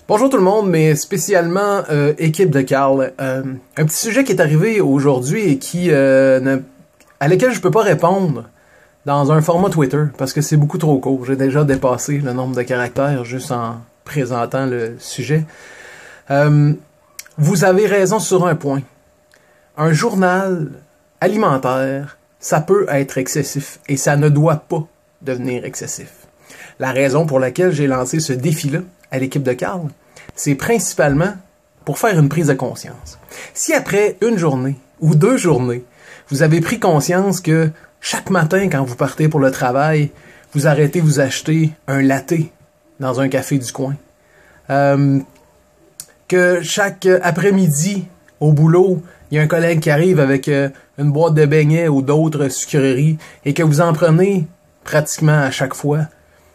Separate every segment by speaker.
Speaker 1: Bonjour tout le monde, mais spécialement équipe de Carl. Un petit sujet qui est arrivé aujourd'hui et à lequel je peux pas répondre dans un format Twitter parce que c'est beaucoup trop court. J'ai déjà dépassé le nombre de caractères juste en présentant le sujet. Vous avez raison sur un point. Un journal alimentaire, ça peut être excessif et ça ne doit pas devenir excessif. La raison pour laquelle j'ai lancé ce défi-là à l'équipe de Carl, c'est principalement pour faire une prise de conscience. Si après une journée ou 2 journées, vous avez pris conscience que chaque matin quand vous partez pour le travail, vous arrêtez vous acheter un latte dans un café du coin, que chaque après-midi au boulot, il y a un collègue qui arrive avec une boîte de beignets ou d'autres sucreries et que vous en prenez pratiquement à chaque fois.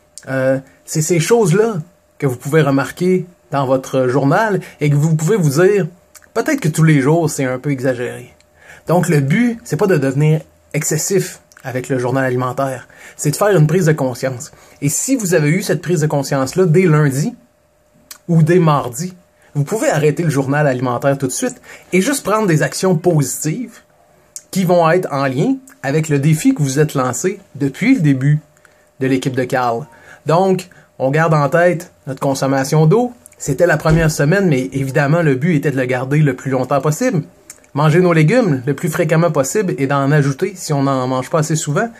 Speaker 1: C'est ces choses-là que vous pouvez remarquer dans votre journal et que vous pouvez vous dire, peut-être que tous les jours, c'est un peu exagéré. Donc, le but, c'est pas de devenir excessif avec le journal alimentaire. C'est de faire une prise de conscience. Et si vous avez eu cette prise de conscience-là dès lundi ou dès mardi, vous pouvez arrêter le journal alimentaire tout de suite et juste prendre des actions positives qui vont être en lien avec le défi que vous êtes lancé depuis le début de l'équipe de Carl. Donc, on garde en tête notre consommation d'eau. C'était la première semaine, mais évidemment, le but était de le garder le plus longtemps possible. Manger nos légumes le plus fréquemment possible et d'en ajouter si on n'en mange pas assez souvent.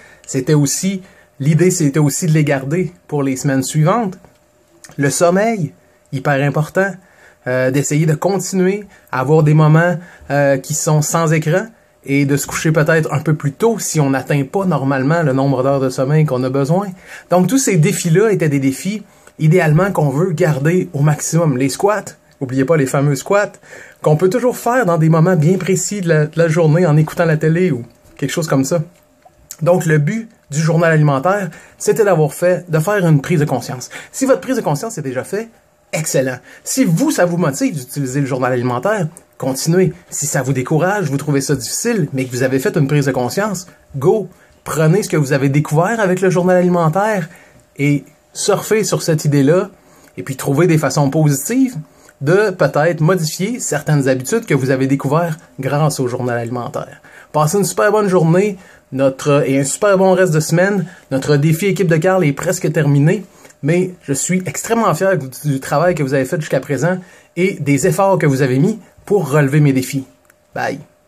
Speaker 1: L'idée, c'était aussi de les garder pour les semaines suivantes. Le sommeil, hyper important. D'essayer de continuer à avoir des moments qui sont sans écran et de se coucher peut-être un peu plus tôt si on n'atteint pas normalement le nombre d'heures de sommeil qu'on a besoin. Donc tous ces défis-là étaient des défis idéalement qu'on veut garder au maximum. Les squats, n'oubliez pas les fameux squats, qu'on peut toujours faire dans des moments bien précis de la journée en écoutant la télé ou quelque chose comme ça. Donc le but du journal alimentaire, c'était de faire une prise de conscience. Si votre prise de conscience est déjà faite, excellent. Si ça vous motive d'utiliser le journal alimentaire, continuez. Si ça vous décourage, vous trouvez ça difficile, mais que vous avez fait une prise de conscience, go! Prenez ce que vous avez découvert avec le journal alimentaire et surfez sur cette idée-là et puis trouvez des façons positives de peut-être modifier certaines habitudes que vous avez découvertes grâce au journal alimentaire. Passez une super bonne journée et un super bon reste de semaine. Notre défi équipe de Carl est presque terminé. Mais je suis extrêmement fier du travail que vous avez fait jusqu'à présent et des efforts que vous avez mis pour relever mes défis. Bye!